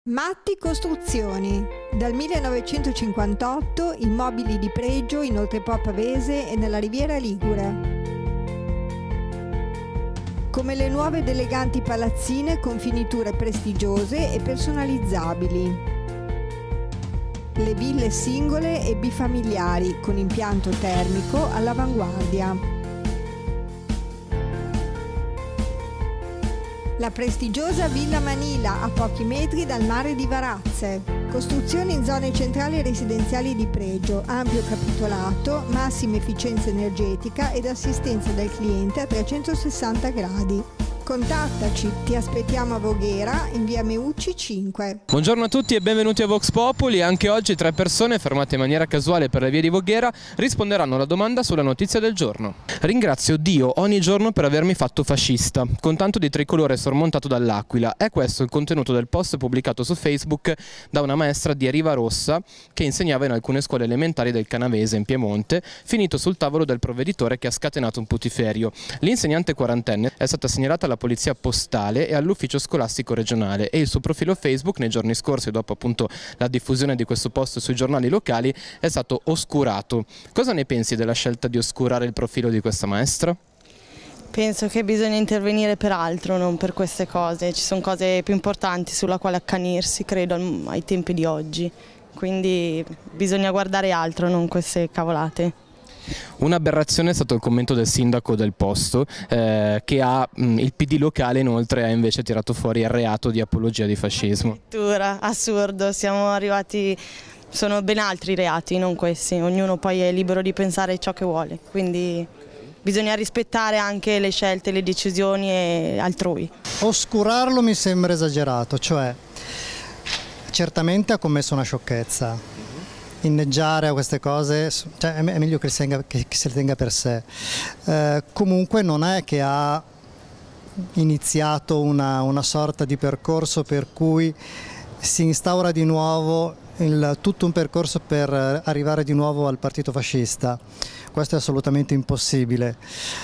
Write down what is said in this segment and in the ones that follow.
Matti Costruzioni. Dal 1958 immobili di pregio in Oltrepò Pavese e nella Riviera Ligure. Come le nuove ed eleganti palazzine con finiture prestigiose e personalizzabili. Le ville singole e bifamiliari con impianto termico all'avanguardia. La prestigiosa Villa Manila a pochi metri dal mare di Varazze. Costruzioni in zone centrali residenziali di pregio, ampio capitolato, massima efficienza energetica ed assistenza del cliente a 360 gradi. Contattaci, ti aspettiamo a Voghera in via Meucci 5. Buongiorno a tutti e benvenuti a Vox Populi. Anche oggi 3 persone fermate in maniera casuale per le vie di Voghera risponderanno alla domanda sulla notizia del giorno. Ringrazio Dio ogni giorno per avermi fatto fascista, con tanto di tricolore sormontato dall'aquila. È questo il contenuto del post pubblicato su Facebook da una maestra di Rivarossa che insegnava in alcune scuole elementari del Canavese in Piemonte, finito sul tavolo del provveditore che ha scatenato un putiferio. L'insegnante quarantenne è stata segnalata alla polizia postale e all'ufficio scolastico regionale e il suo profilo Facebook nei giorni scorsi, dopo appunto la diffusione di questo post sui giornali locali, è stato oscurato. Cosa ne pensi della scelta di oscurare il profilo di questa maestra? Penso che bisogna intervenire per altro, non per queste cose. Ci sono cose più importanti sulla quale accanirsi, credo, ai tempi di oggi. Quindi bisogna guardare altro, non queste cavolate. Un'aberrazione è stato il commento del sindaco del posto che ha il PD locale inoltre ha invece tirato fuori il reato di apologia di fascismo. Addirittura, assurdo, siamo arrivati, sono ben altri reati, non questi, ognuno poi è libero di pensare ciò che vuole, quindi bisogna rispettare anche le scelte, le decisioni altrui. Oscurarlo mi sembra esagerato, cioè certamente ha commesso una sciocchezza. Inneggiare a queste cose, cioè è meglio che se le tenga per sé. Comunque non è che ha iniziato una sorta di percorso per cui si instaura di nuovo tutto un percorso per arrivare di nuovo al partito fascista. Questo è assolutamente impossibile.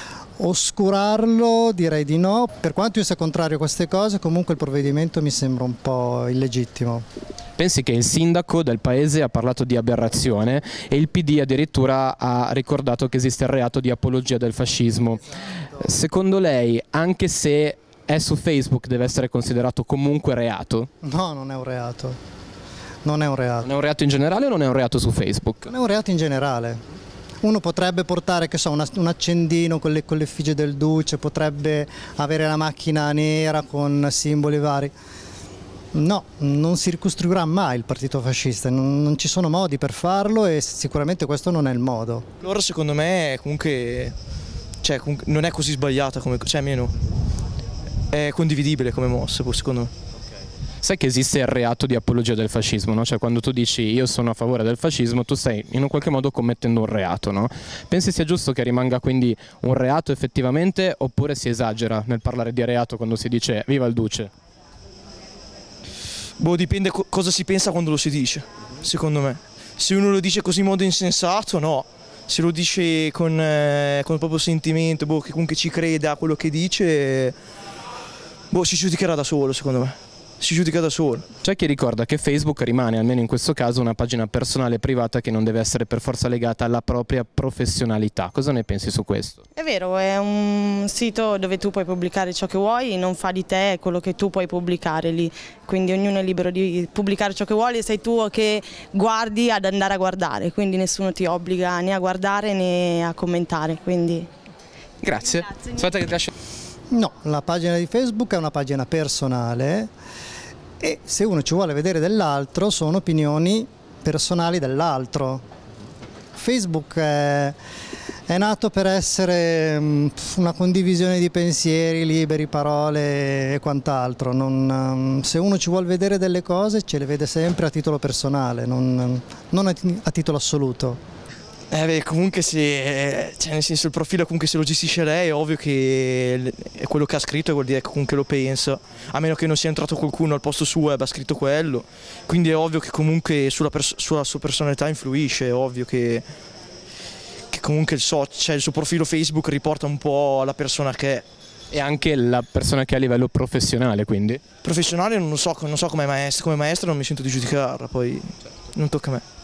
Oscurarlo direi di no, per quanto io sia contrario a queste cose, comunque il provvedimento mi sembra un po' illegittimo. Pensi che il sindaco del paese ha parlato di aberrazione e il PD addirittura ha ricordato che esiste il reato di apologia del fascismo. Secondo lei, anche se è su Facebook, deve essere considerato comunque reato? No, non è un reato. Non è un reato. Non è un reato in generale o non è un reato su Facebook? Non è un reato in generale. Uno potrebbe portare, che so, un accendino con l'effigie del Duce, potrebbe avere la macchina nera con simboli vari. No, non si ricostruirà mai il partito fascista, non ci sono modi per farlo e sicuramente questo non è il modo. Allora secondo me comunque non è così sbagliata, almeno è condividibile come mossa, secondo me. Sai che esiste il reato di apologia del fascismo, no? Cioè quando tu dici io sono a favore del fascismo, tu stai in un qualche modo commettendo un reato, no? Pensi sia giusto che rimanga quindi un reato effettivamente oppure si esagera nel parlare di reato quando si dice viva il Duce? Boh, dipende cosa si pensa quando lo si dice, secondo me. Se uno lo dice così in modo insensato, no. Se lo dice con il proprio sentimento, che comunque ci crede a quello che dice, si giudicherà da solo, secondo me. Si giudica da solo. C'è chi ricorda che Facebook rimane, almeno in questo caso, una pagina personale e privata che non deve essere per forza legata alla propria professionalità. Cosa ne pensi su questo? È vero, è un sito dove tu puoi pubblicare ciò che vuoi, non fa di te quello che tu puoi pubblicare lì, quindi ognuno è libero di pubblicare ciò che vuole e sei tu che guardi ad andare a guardare, quindi nessuno ti obbliga né a guardare né a commentare. Quindi... Grazie. Aspetta che ti lascio... No, la pagina di Facebook è una pagina personale e se uno ci vuole vedere dell'altro sono opinioni personali dell'altro. Facebook è nato per essere una condivisione di pensieri liberi, parole e quant'altro. Se uno ci vuole vedere delle cose ce le vede sempre a titolo personale, non a titolo assoluto. Comunque nel senso il profilo comunque se lo gestisce lei è ovvio che è quello che ha scritto e vuol dire che comunque lo pensa, a meno che non sia entrato qualcuno al posto suo e abbia scritto quello, quindi è ovvio che comunque sulla sua personalità influisce, è ovvio che comunque il suo profilo Facebook riporta un po' la persona che è. E anche la persona che è a livello professionale, quindi? Professionale non so come maestro non mi sento di giudicarla, poi non tocca a me.